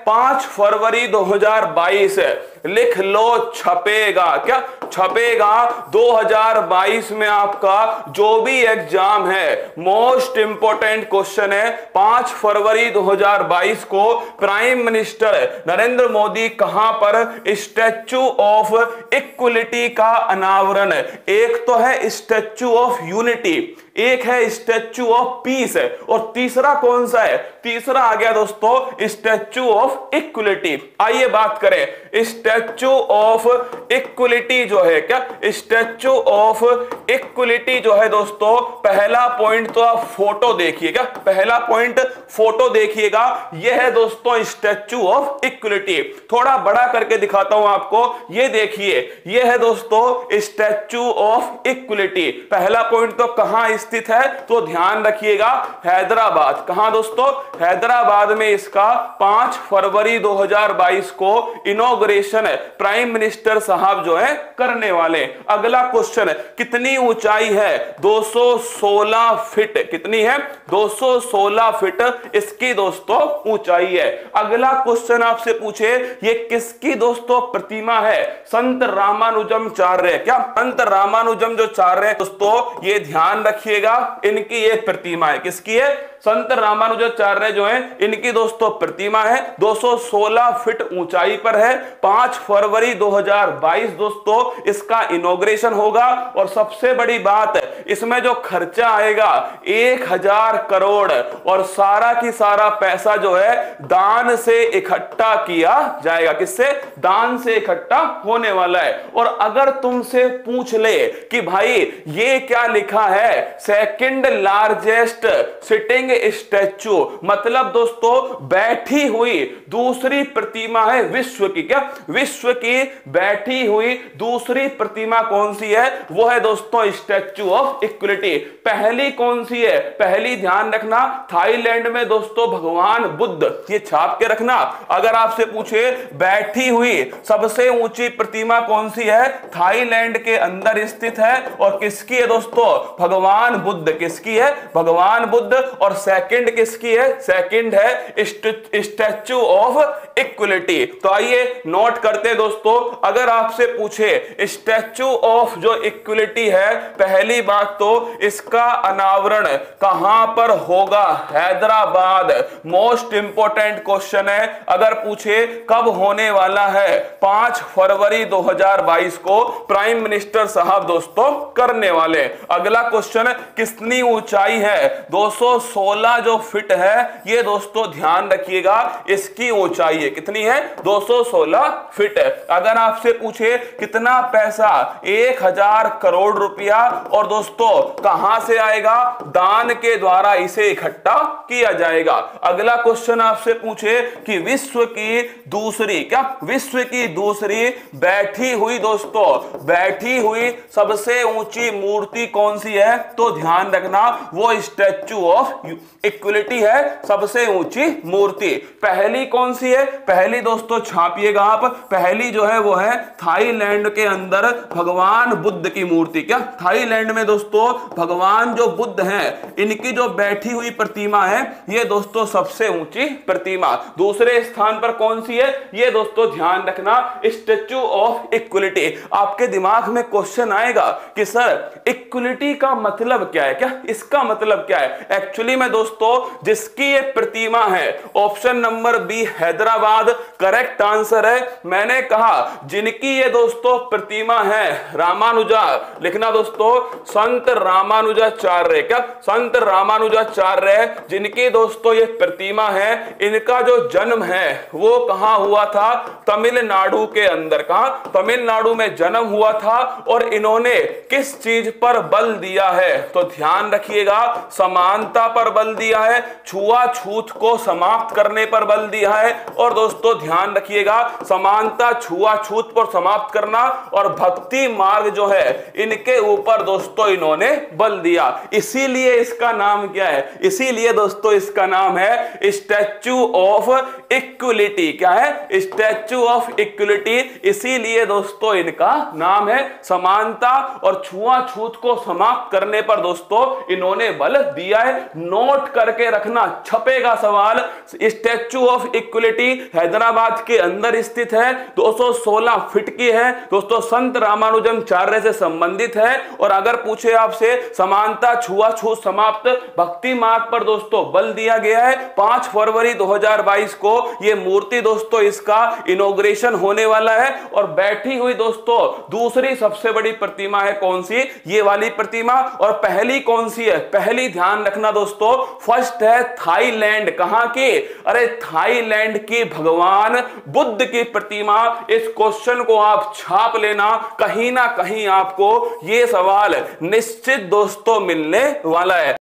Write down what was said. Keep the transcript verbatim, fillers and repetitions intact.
पांच फरवरी दो हजार बाईस। लिख लो, छपेगा। क्या छपेगा? दो हजार बाईस में आपका जो भी एग्जाम है, मोस्ट इंपोर्टेंट क्वेश्चन है। पांच फरवरी दो हजार बाईस को प्राइम मिनिस्टर नरेंद्र मोदी कहां पर स्टैच्यू ऑफ इक्वलिटी का अनावरण? एक तो है स्टैच्यू ऑफ यूनिटी, एक है स्टैच्यू ऑफ पीस, और तीसरा कौन सा है? तीसरा आ गया दोस्तों स्टैच्यू ऑफ इक्वलिटी। आइए बात करें स्टैच्यू ऑफ इक्वलिटी जो है, क्या स्टैच्यू ऑफ इक्वलिटी जो है दोस्तों, पहला पॉइंट तो आप फोटो देखिएगा, पहला पॉइंट फोटो देखिएगा, यह है दोस्तों स्टैच्यू ऑफ इक्वलिटी। थोड़ा बड़ा करके दिखाता हूं आपको, ये देखिए, यह है दोस्तों स्टैच्यू ऑफ इक्वलिटी। पहला पॉइंट तो कहां स्थित है? तो ध्यान रखिएगा, हैदराबाद। कहां दोस्तों? हैदराबाद में इसका पांच फरवरी दो हजार बाईस को इनॉग्रेशन प्राइम मिनिस्टर साहब जो है करने वाले। अगला क्वेश्चन, कितनी ऊंचाई है? दो सौ सोलह फीट। कितनी है? दो सौ सोलह फीट इसकी दोस्तों ऊंचाई है। अगला क्वेश्चन आपसे पूछे, ये किसकी दोस्तों प्रतिमा है? संत रामानुजमचार्य। क्या संत रामानुजम जो चार्य दोस्तों, ये ध्यान रखिएगा, इनकी ये प्रतिमा है। किसकी है? संत रामानुजाचार्य जो है, इनकी दोस्तों प्रतिमा है, दो सौ सोलह फीट ऊंचाई पर है। पांच फरवरी दो हजार बाईस दोस्तों इसका इनॉग्रेशन होगा। और सबसे बड़ी बात, इसमें जो खर्चा आएगा एक हजार करोड़, और सारा की सारा पैसा जो है दान से इकट्ठा किया जाएगा। किससे? दान से इकट्ठा होने वाला है। और अगर तुमसे पूछ ले कि भाई ये क्या लिखा है, सेकंड लार्जेस्ट सिटिंग स्टैच्यू, मतलब दोस्तों बैठी हुई दूसरी प्रतिमा है विश्व की। क्या विश्व की बैठी हुई दूसरी प्रतिमा कौन सी है? वो है दोस्तों स्टैच्यू ऑफ इक्वलिटी। पहली कौन सी है? पहली ध्यान रखना, थाईलैंड में दोस्तों भगवान बुद्ध, ये छाप के रखना। अगर आपसे पूछे बैठी हुई सबसे ऊंची प्रतिमा कौन सी है, थाईलैंड के अंदर स्थित है, और किसकी है दोस्तों? भगवान बुद्ध। किसकी है? भगवान बुद्ध। और सेकंड किसकी है? सेकंड है स्टैच्यू ऑफ इक्वलिटी। तो आइए नोट करते हैं दोस्तों, अगर आपसे पूछे स्टैच्यू ऑफ जो इक्वलिटी है, पहली बात तो इसका अनावरण कहां पर होगा? हैदराबाद। मोस्ट इंपोर्टेंट क्वेश्चन है, अगर पूछे कब होने वाला है, पांच फरवरी दो हजार बाईस को प्राइम मिनिस्टर साहब दोस्तों करने वाले। अगला क्वेश्चन, कितनी ऊंचाई है? दो सौ सोलह जो फीट है, ये दोस्तों ध्यान रखिएगा इसकी ऊंचाई है। कितनी है? दो सौ सोलह फीट। अगर आपसे पूछे कितना पैसा, एक हजार करोड़ रुपया, और दोस्तों कहां से आएगा? दान के द्वारा इसे इकट्ठा किया जाएगा। अगला क्वेश्चन आपसे पूछे कि विश्व की दूसरी, क्या विश्व की दूसरी बैठी हुई दोस्तों, बैठी हुई सबसे ऊंची मूर्ति कौन सी है? तो ध्यान रखना वो स्टैच्यू ऑफ इक्वलिटी है, सबसे ऊंची मूर्ति। पहली कौन सी है? पहली दोस्तों छापिएगा आप, पहली जो है वो है थाईलैंड के अंदर भगवान बुद्ध की मूर्ति। क्या थाईलैंड में दोस्तों भगवान जो बुद्ध हैं, इनकी जो बैठी हुई प्रतिमा है, ये दोस्तों सबसे ऊंची प्रतिमा। दूसरे स्थान पर कौन सी है? ये दोस्तों ध्यान रखना स्टैच्यू ऑफ इक्वलिटी। आपके दिमाग में क्वेश्चन आएगा कि सर इक्वलिटी का मतलब क्या है? क्या इसका मतलब क्या है? एक्चुअली में दोस्तों जिसकी ये प्रतिमा है, option number B Hyderabad correct answer है। मैंने कहा जिनकी ये दोस्तों प्रतिमा है, रामानुजा लिखना दोस्तों, संत रामानुजाचार्य। क्या संत रामानुजाचार्य जिनकी दोस्तों ये प्रतिमा है, इनका जो जन्म है वो कहां हुआ था? तमिलनाडु के अंदर। कहां? तमिलनाडु में जन्म हुआ था। और इन्होंने किस चीज पर बल दिया है? तो ध्यान रखिएगा, समानता पर बल दिया है, छुआछूत को समाप्त करने पर बल दिया है। और दोस्तों ध्यान रखिएगा, समानता, छुआछूत पर समाप्त करना और भक्ति मार्ग जो है, इनके ऊपर दोस्तों इन्होंने बल दिया। इसीलिए इसका नाम क्या है, इसीलिए दोस्तों इसका नाम है स्टैच्यू ऑफ इक्वलिटी। क्या है, स्टैच्यू ऑफ इक्वलिटी। इसीलिए दोस्तों इनका नाम है। समानता और छुआछूत को समाप्त करने पर दोस्तों इन्होंने बल दिया है। नोट करके रखना, छपेगा सवाल। स्टैच्यू ऑफ इक्वलिटी हैदराबाद के अंदर स्थित है, दो सौ सोलह फीट की है दोस्तों, संत रामानुजमचार्य से संबंधित है। और अगर पूछे आपसे समानता छुआछूत समाप्त भक्ति मार्ग पर दोस्तों बल दिया गया है। पांच फरवरी दो हज़ार बाईस को यह मूर्ति दोस्तों इसका इनॉग्रेशन होने वाला है। और बैठी हुई दोस्तों दूसरी सबसे बड़ी प्रतिमा है कौन सी, ये वाली प्रतिमा। और पहली कौन सी है, पहली ध्यान रखना दोस्तों, फर्स्ट है थाईलैंड। कहां की, अरे थाईलैंड की भगवान बुद्ध की प्रतिमा। इस क्वेश्चन को आप छाप लेना, कहीं ना कहीं आपको यह सवाल निश्चित दोस्तों मिलने वाला है।